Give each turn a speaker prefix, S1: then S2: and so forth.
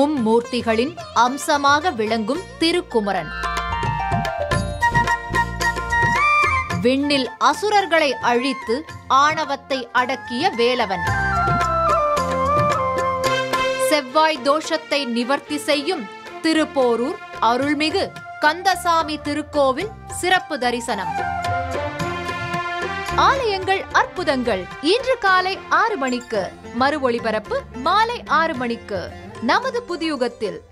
S1: மும்மூர்த்திகளின் அம்சமாக விளங்கும் திருக்குமரன். விண்ணில் அசுரர்களை அழித்து ஆணவத்தை அடக்கிய வேலவன். செவ்வாய் தோஷத்தை நிவர்த்தி செய்யும் திருப்போரூர் அருள்மிகு கந்தசாமி திருக்கோவில் சிறப்பு தரிசனம். ஆலயங்கள் அற்புதங்கள் இன்று காலை 6 மணிக்கு, மறு ஒளிபரப்பு மாலை 6 மணிக்கு நமது புதியுகத்தில்.